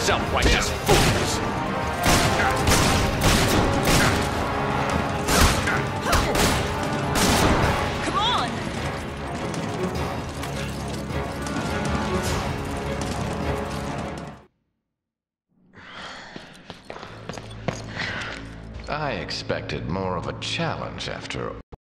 Self-righteous fools! Come on! I expected more of a challenge after